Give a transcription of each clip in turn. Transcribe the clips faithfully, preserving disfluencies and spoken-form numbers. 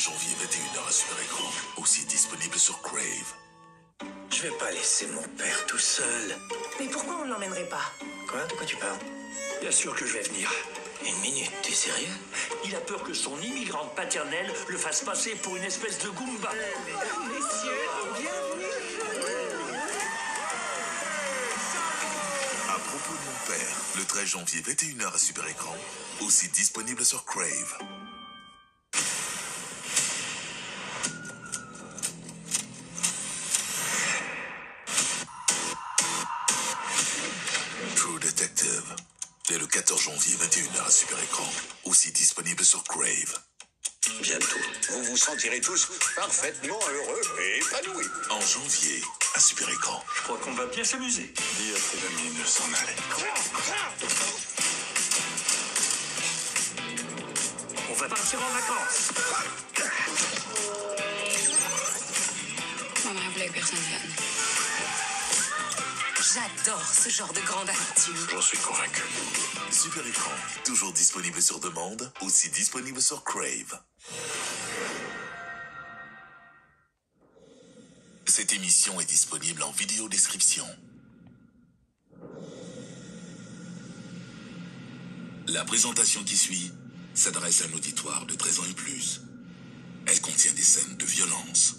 janvier, vingt et une heures à Super Écran. Aussi disponible sur Crave. Je vais pas laisser mon père tout seul. Mais pourquoi on ne l'emmènerait pas? Quoi? De quoi tu parles? Bien sûr que je vais venir. Une minute, t'es sérieux? Il a peur que son immigrante paternelle le fasse passer pour une espèce de Goomba. Mesdames, messieurs, bienvenue. À propos de mon père, le treize janvier, vingt et une heures à Super Écran. Aussi disponible sur Crave. True Detective. Dès le quatorze janvier, vingt et une heures à Super Écran. Aussi disponible sur Crave. Bientôt, vous vous sentirez tous parfaitement heureux et épanouis. En janvier, à Super Écran. Je crois qu'on va bien s'amuser. Dis à tes amis de s'en aller. On va partir en vacances. Maman voulait que personne vienne. J'adore ce genre de grande aventure. J'en suis convaincu. Super Écran, toujours disponible sur demande, aussi disponible sur Crave. Cette émission est disponible en vidéo description. La présentation qui suit s'adresse à un auditoire de treize ans et plus. Elle contient des scènes de violence.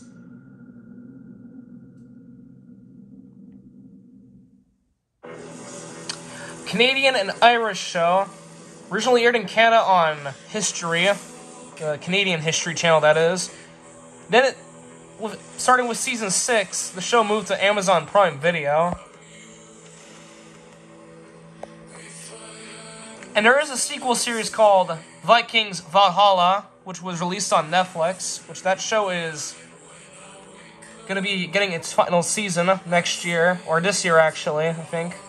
Canadian and Irish show, originally aired in Canada on History, uh, Canadian History Channel that is. Then it, with, starting with season six, the show moved to Amazon Prime Video. And there is a sequel series called Vikings Valhalla, which was released on Netflix, which that show is going to be getting its final season next year, or this year actually, I think.